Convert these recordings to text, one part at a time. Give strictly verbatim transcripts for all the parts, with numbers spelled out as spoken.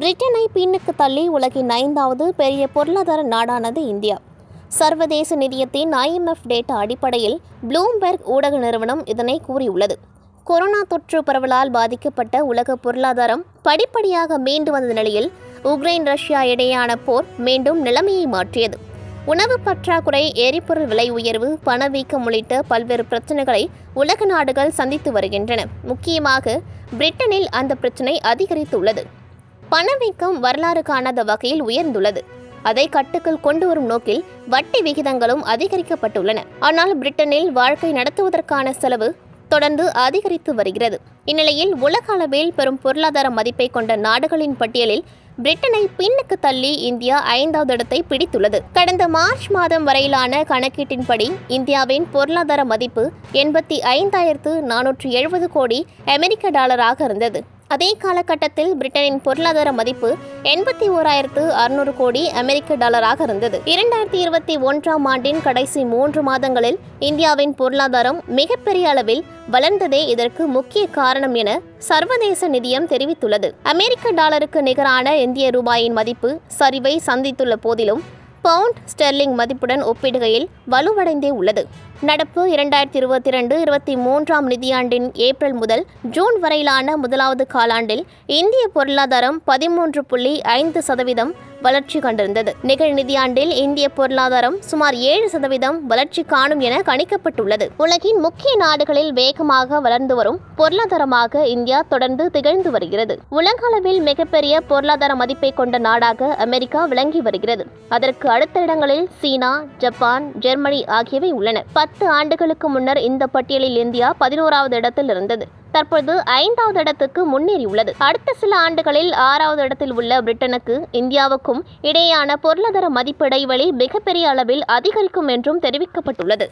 பிரிட்டனை பின்னுக்கு தள்ளி உலகின் ஐந்தாவது பெரிய பொருளாதார நாடானது இந்தியா. சர்வதேச நிதியத்தின் ஐ எம் எஃப் டேட்டா அடிப்படையில் ப்ளூம்பெர்க் ஊடக நிறுவனம் இதனை கூறியுள்ளது. கொரோனா தொற்று பரவலால் பாதிக்கப்பட்ட உலக பொருளாதாரம் படிப்படியாக மீண்டு வந்த நிலையில் உக்ரைன் ரஷ்யா இடையேயான போர் மீண்டும் நிலைமையை மாற்றியது. உணவு பற்றாக்குறை, எரிபொருள் விலை உயர்வு, பணவீக்கம் உள்ளிட்ட பல்வேறு பிரச்சினைகளை உலக நாடுகள் சந்தித்து வருகின்றன. முக்கியமாக பிரிட்டனில் அந்த பிரச்சினை அதிகரித்துள்ளது. பணவீக்கம் வரலாறு காணாத வகையில் உயர்ந்துள்ளது. அதை கட்டுக்குள் கொண்டு வரும் நோக்கில் வட்டி விகிதங்களும் அதிகரிக்கப்பட்டுள்ளன. ஆனால் பிரிட்டனில் வாழ்க்கை நடத்துவதற்கான செலவு தொடர்ந்து அதிகரித்து வருகிறது. இந்நிலையில் உலக அளவில் பெரும் பொருளாதார மதிப்பை கொண்ட நாடுகளின் பட்டியலில் பிரிட்டனை பின்னுக்கு தள்ளி இந்தியா ஐந்தாவது இடத்தை பிடித்துள்ளது. கடந்த மார்ச் மாதம் வரையிலான கணக்கீட்டின்படி இந்தியாவின் பொருளாதார மதிப்பு எண்பத்தி ஐந்தாயிரத்து நானூற்று எழுபது கோடி அமெரிக்க டாலராக இருந்தது. அதே காலகட்டத்தில் பிரிட்டனின் பொருளாதார மதிப்பு எண்பத்தி ஓராயிரத்து அறுநூறு கோடி அமெரிக்க டாலராக இருந்தது. இரண்டாயிரத்தி இருபத்தி ஒன்றாம் ஆண்டின் கடைசி மூன்று மாதங்களில் இந்தியாவின் பொருளாதாரம் மிகப்பெரிய அளவில் வளர்ந்ததே இதற்கு முக்கிய காரணம் என சர்வதேச நிதியம் தெரிவித்துள்ளது. அமெரிக்க டாலருக்கு நிகரான இந்திய ரூபாயின் மதிப்பு சரிவை சந்தித்துள்ள போதிலும் பவுண்ட் ஸ்டெர்லிங் மதிப்புடன் ஒப்பிடுகையில் வலுவடைந்தே உள்ளது. நடப்பு இரண்டாயிரத்தி இருபத்தி இரண்டு இருபத்தி மூன்றாம் நிதியாண்டின் ஏப்ரல் முதல் ஜூன் வரையிலான முதலாவது காலாண்டில் இந்திய பொருளாதாரம் பதிமூன்று புள்ளி ஐந்து சதவீதம் வளர்ச்சி கண்டிருந்தது. நிகழ் நிதியாண்டில் இந்திய பொருளாதாரம் சுமார் ஏழு சதவீதம் வளர்ச்சி காணும் என கணிக்கப்பட்டுள்ளது. உலகின் முக்கிய நாடுகளில் வேகமாக வளர்ந்து வரும் பொருளாதாரமாக இந்தியா தொடர்ந்து திகழ்ந்து வருகிறது. உலக அளவில் மிகப்பெரிய பொருளாதார மதிப்பை கொண்ட நாடாக அமெரிக்கா விளங்கி வருகிறது. அதற்கு அடுத்த இடங்களில் சீனா, ஜப்பான், ஜெர்மனி ஆகியவை உள்ளன. பத்து ஆண்டுகளுக்கு முன்னர் இந்த பட்டியலில் இந்தியா பதினோராவது இடத்தில் இருந்தது. தற்போது ஐந்தாவது இடத்துக்கு முன்னேறியுள்ளது. அடுத்த சில ஆண்டுகளில் ஆறாவது இடத்தில் உள்ள பிரிட்டனுக்கு இந்தியாவுக்கும் இடையேயான பொருளாதார மதிப்பு இடைவெளி மிகப்பெரிய அளவில் அதிகரிக்கும் என்றும் தெரிவிக்கப்பட்டுள்ளது.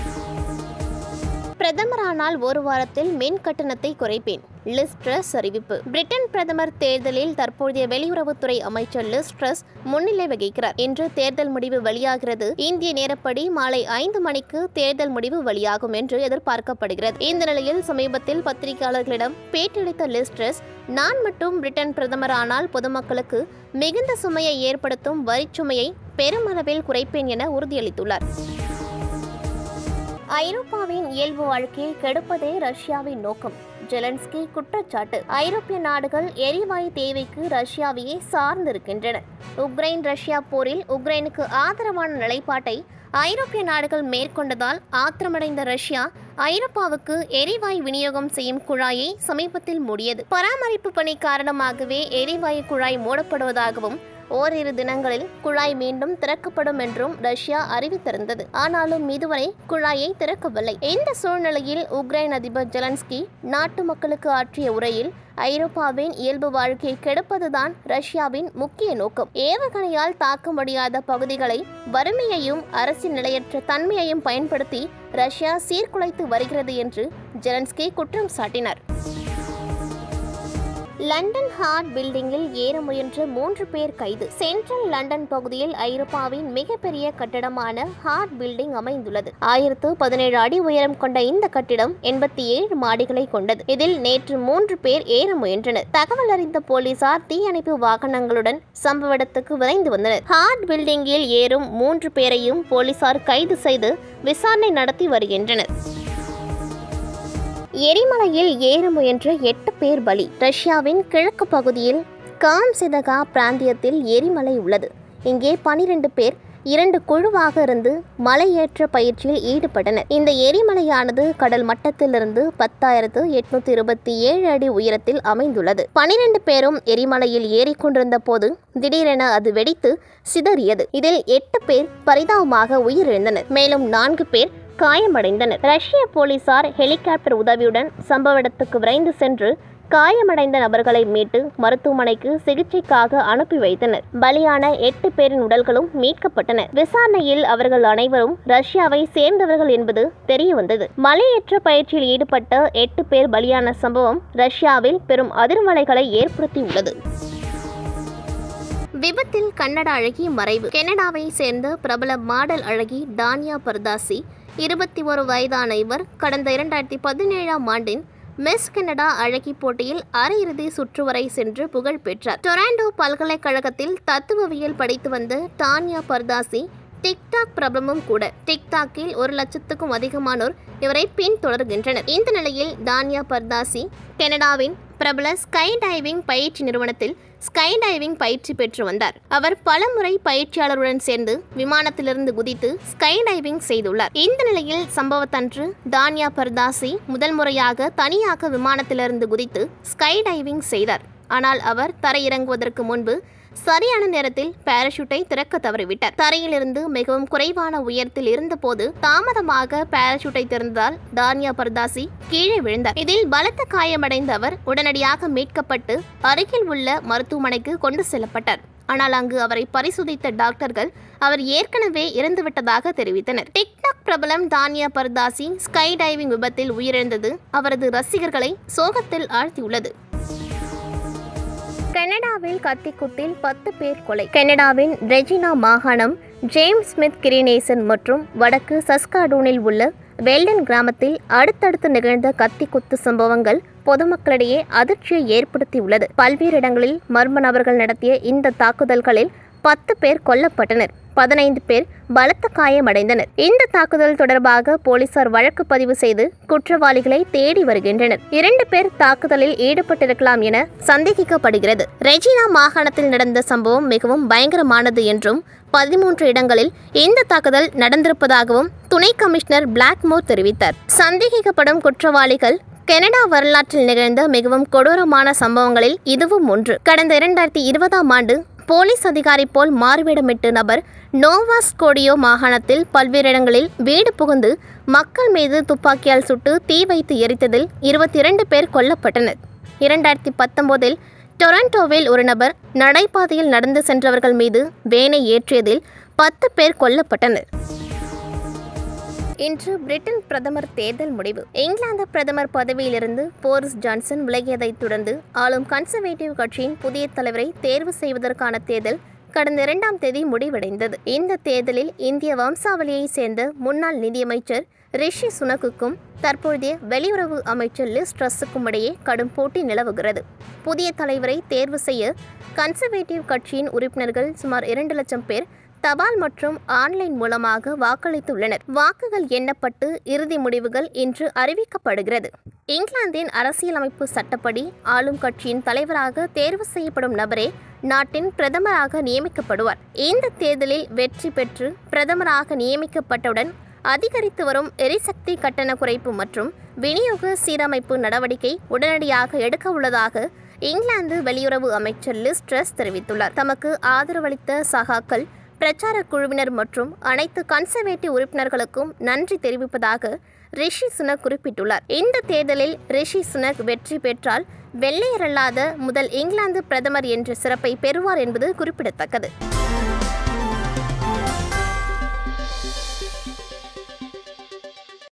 பிரதமரானால் ஒரு வாரத்தில் மின் கட்டணத்தை குறைப்பேன், லிஸ் ட்ரஸ் அறிவிப்பு. பிரிட்டன் பிரதமர் தேர்தலில் தற்போதைய வெளியுறவுத்துறை அமைச்சர் லிஸ் ட்ரஸ் முன்னிலை வகிக்கிறார். இன்று தேர்தல் முடிவு வெளியாகிறது. இந்திய நேரப்படி மாலை ஐந்து மணிக்கு தேர்தல் முடிவு வெளியாகும் என்று எதிர்பார்க்கப்படுகிறது. இந்த நிலையில் சமீபத்தில் பத்திரிகையாளர்களிடம் பேட்டியளித்த லிஸ் ட்ரஸ், நான் மட்டும் பிரிட்டன் பிரதமரானால் பொதுமக்களுக்கு மிகுந்த சுமையை ஏற்படுத்தும் வரிச்சுமையை பெருமளவில் குறைப்பேன் என உறுதியளித்துள்ளார். ஐரோப்பாவின் இயல்பு வாழ்க்கையை கெடுப்பதே ரஷ்யாவின் நோக்கம், ஜெலன்ஸ்கி குற்றச்சாட்டு. ஐரோப்பிய நாடுகள் எரிவாயு தேவைக்கு ரஷ்யாவையே சார்ந்திருக்கின்றன. உக்ரைன் ரஷ்யா போரில் உக்ரைனுக்கு ஆதரவான நிலைப்பாட்டை ஐரோப்பிய நாடுகள் மேற்கொண்டதால் ஆத்திரமடைந்த ரஷ்யா ஐரோப்பாவுக்கு எரிவாயு விநியோகம் செய்யும் குழாயை சமீபத்தில் மூடியது. பராமரிப்பு பணி காரணமாகவே எரிவாயு குழாய் மூடப்படுவதாகவும் ஓரிரு தினங்களில் குழாய் மீண்டும் திறக்கப்படும் என்றும் ரஷ்யா அறிவித்திருந்தது. ஆனாலும் இதுவரை குழாயை திறக்கவில்லை. இந்த சூழ்நிலையில் உக்ரைன் அதிபர் ஜெலன்ஸ்கி நாட்டு மக்களுக்கு ஆற்றிய உரையில் ஐரோப்பாவின் இயல்பு வாழ்க்கையை கெடுப்பதுதான் ரஷ்யாவின் முக்கிய நோக்கம். ஏவுகணையால் தாக்க முடியாத பகுதிகளை வறுமையையும் அரசின் நிலையற்ற தன்மையையும் பயன்படுத்தி ரஷ்யா சீர்குலைத்து வருகிறது என்று ஜெலன்ஸ்கி குற்றம் சாட்டினார். லண்டன் ஹார்ட் பில்டிங்கில் ஏற முயன்ற மூன்று பேர் கைது. சென்ட்ரல் லண்டன் பகுதியில் ஐரோப்பாவின் மிகப்பெரிய கட்டடமான ஹார்ட் பில்டிங் அமைந்துள்ளது. ஆயிரத்து பதினேழு அடி உயரம் கொண்ட இந்த கட்டிடம் எண்பத்தி ஏழு மாடிகளை கொண்டது. இதில் நேற்று மூன்று பேர் ஏற முயன்றனர். தகவல் அறிந்த போலீசார் தீயணைப்பு வாகனங்களுடன் சம்பவ இடத்துக்கு விரைந்து வந்தனர். ஹார்ட் பில்டிங்கில் ஏறும் மூன்று பேரையும் போலீசார் கைது செய்து விசாரணை நடத்தி வருகின்றனர். எரிமலையில் ஏற முயன்ற எட்டு பேர் பலி. ரஷ்யாவின் கிழக்கு பகுதியில் காம்சிதகா பிராந்தியத்தில் எரிமலை உள்ளது. இங்கே பனிரெண்டு பேர் இரண்டு குழுவாக இருந்து மலையேற்ற பயிற்சியில் ஈடுபட்டனர். இந்த எரிமலையானது கடல் மட்டத்திலிருந்து பத்தாயிரத்து எட்நூத்தி இருபத்தி ஏழு அடி உயரத்தில் அமைந்துள்ளது. பனிரெண்டு பேரும் எரிமலையில் ஏறிக்கொண்டிருந்த போது திடீரென அது வெடித்து சிதறியது. இதில் எட்டு பேர் பரிதாபமாக உயிரிழந்தனர். மேலும் நான்கு பேர் காயமடைந்தனர். ரஷ்ய போலீசார் ஹெலிகாப்டர் உதவியுடன் சம்பவ இடத்துக்கு விரைந்து சென்று காயமடைந்த நபர்களை மீட்டு மருத்துவமனைக்கு சிகிச்சைக்காக அனுப்பி வைத்தனர். பலியான எட்டு பேரின் உடல்களும் மீட்கப்பட்டன. விசாரணையில் அவர்கள் அனைவரும் ரஷ்யாவை சேர்ந்தவர்கள் என்பது தெரிய வந்தது. மலையேற்ற பயிற்சியில் ஈடுபட்ட எட்டு பேர் பலியான சம்பவம் ரஷ்யாவில் பெரும் அதிர்வலைகளை ஏற்படுத்தியுள்ளது. விபத்தில் கன்னட அழகி மறைவு. கனடாவை சேர்ந்த பிரபல மாடல் அழகி டானியா பர்தாசி இருபத்தி ஒரு வயதான இவர் கடந்த இரண்டாயிரத்தி பதினேழாம் ஆண்டின் மிஸ் கனடா அழகி போட்டியில் அரையிறுதி சுற்று வரை சென்று புகழ் பெற்றார். டொராண்டோ பல்கலைக்கழகத்தில் தத்துவவியல் படித்து வந்த டான்யா பர்தாசி டிக்டாக் பிரபலமும் கூட. டிக்டாக்கில் ஒரு லட்சத்துக்கும் அதிகமானோர் இவரை பின்தொடர்கின்றனர். இந்த நிலையில் டான்யா பர்தாசி கனடாவின் பிரபல ஸ்கை டைவிங் பயிற்சி நிறுவனத்தில் ஸ்கை டைவிங் பயிற்சி பெற்று வந்தார். அவர் பலமுறை பயிற்சியாளருடன் சேர்ந்து விமானத்திலிருந்து குதித்து ஸ்கை டைவிங் செய்துள்ளார். இந்த நிலையில் சம்பவத்தன்று டான்யா பர்தாசி முதல் முறையாக தனியாக விமானத்திலிருந்து குதித்து ஸ்கை டைவிங் செய்தார். ஆனால் அவர் தரையிறங்குவதற்கு முன்பு சரியான நேரத்தில் பாராசூட்டை திறக்க தவறிவிட்டார். தரையிலிருந்து மிகவும் குறைவான உயரத்தில் இருந்தபோது தாமதமாக பாராசூட்டை திறந்ததால் டான்யா பர்தாசி கீழே விழுந்தார். இதில் பலத்த காயமடைந்த அவர் உடனடியாக மீட்கப்பட்டு அருகில் உள்ள மருத்துவமனைக்கு கொண்டு செல்லப்பட்டார். ஆனால் அங்கு அவரை பரிசோதித்த டாக்டர்கள் அவர் ஏற்கனவே இறந்துவிட்டதாக தெரிவித்தனர். டிக்டாக் பிரபலம் டான்யா பர்தாசி ஸ்கை டைவிங் விபத்தில் உயிரிழந்தது அவரது ரசிகர்களை சோகத்தில் ஆழ்த்தியுள்ளது. கனடாவில் கத்திக்குத்தில் பத்து பேர் கொலை. கனடாவின் ரெஜினா மாகாணம் ஜேம்ஸ் ஸ்மித் கிரினேசன் மற்றும் வடக்கு சஸ்காடூனில் உள்ள வெல்டன் கிராமத்தில் அடுத்தடுத்து நிகழ்ந்த கத்திக்குத்து சம்பவங்கள் பொதுமக்களிடையே அதிர்ச்சியை ஏற்படுத்தியுள்ளது. பல்வேறு இடங்களில் மர்ம நபர்கள் நடத்திய இந்த தாக்குதல்களில் பத்து பேர் கொல்லப்பட்டனர். பதினைந்து பேர் பலத்த காயமடைந்தனர். இந்த தாக்குதல் தொடர்பாக போலீசார் வழக்கு பதிவு செய்து குற்றவாளிகளை தேடி வருகின்றனர். இரண்டு பேர் தாக்குதலில் ஈடுபட்டிருக்கலாம் என சந்தேகிக்கப்படுகிறது. ரெஜினா மாகாணத்தில் நடந்த சம்பவம் மிகவும் பயங்கரமானது என்றும் பதிமூன்று இடங்களில் இந்த தாக்குதல் நடந்திருப்பதாகவும் துணை கமிஷனர் பிளாக்மோர் தெரிவித்தார். சந்தேகிக்கப்படும் குற்றவாளிகள் கனடா வரலாற்றில் நிகழ்ந்த மிகவும் கொடூரமான சம்பவங்களில் இதுவும் ஒன்று. கடந்த இரண்டாயிரத்தி இருபதாம் ஆண்டு போலீஸ் அதிகாரி போல் மாறுவேடமிட்டு நபர் நோவா ஸ்கோடியோ மாகாணத்தில் பல்வேறு இடங்களில் வீடு புகுந்து மக்கள் மீது துப்பாக்கியால் சுட்டு தீ வைத்து எரித்ததில் இருபத்தி இரண்டு பேர் கொல்லப்பட்டனர். இரண்டாயிரத்தி பத்தொன்பதில் டொராண்டோவில் ஒரு நபர் நடைபாதையில் நடந்து சென்றவர்கள் மீது வேனை ஏற்றியதில் பத்து பேர் கொல்லப்பட்டனர். இன்று பிரிட்டன் பிரதமர் தேர்தல் முடிவு. இங்கிலாந்து பிரதமர் பதவியிலிருந்து போரிஸ் ஜான்சன் விலகியதைத் தொடர்ந்து ஆளும் கன்சர்வேட்டிவ் கட்சியின் புதிய தலைவரை தேர்வு செய்வதற்கான தேர்தல் கடந்த இரண்டாம் தேதி முடிவடைந்தது. இந்த தேர்தலில் இந்திய வம்சாவளியை சேர்ந்த முன்னாள் நிதியமைச்சர் ரிஷி சுனக்குக்கும் தற்போதைய வெளியுறவு அமைச்சர் லிஸ் ட்ரஸுக்கும் இடையே கடும் போட்டி நிலவுகிறது. புதிய தலைவரை தேர்வு செய்ய கன்சர்வேட்டிவ் கட்சியின் உறுப்பினர்கள் சுமார் இரண்டு லட்சம் பேர் தபால் மற்றும் ஆன்லைன் மூலமாக வாக்களித்துள்ளனர். வாக்குகள் எண்ணப்பட்டு இறுதி முடிவுகள் இன்று அறிவிக்கப்படுகிறது. இங்கிலாந்தின் அரசியலமைப்பு சட்டப்படி ஆளும் கட்சியின் தலைவராக தேர்வு செய்யப்படும் நபரே நாட்டின் பிரதமராக நியமிக்கப்படுவார். இந்த தேர்தலில் வெற்றி பெற்று பிரதமராக நியமிக்கப்பட்டவுடன் அதிகரித்து வரும் எரிசக்தி கட்டண குறைப்பு மற்றும் விநியோக சீரமைப்பு நடவடிக்கை உடனடியாக எடுக்க உள்ளதாக இங்கிலாந்து வெளியுறவு அமைச்சர் லிஸ் ட்ரஸ் தெரிவித்துள்ளார். தமக்கு ஆதரவளித்த சகாக்கள், பிரச்சார குழுவினர் மற்றும் அனைத்து கன்சர்வேட்டிவ் உறுப்பினர்களுக்கும் நன்றி தெரிவிப்பதாக ரிஷி சுனக் குறிப்பிட்டுள்ளார். இந்த தேர்தலில் ரிஷி சுனக் வெற்றி பெற்றால் வெள்ளையரல்லாத முதல் இங்கிலாந்து பிரதமர் என்ற சிறப்பை பெறுவார் என்பது குறிப்பிடத்தக்கது.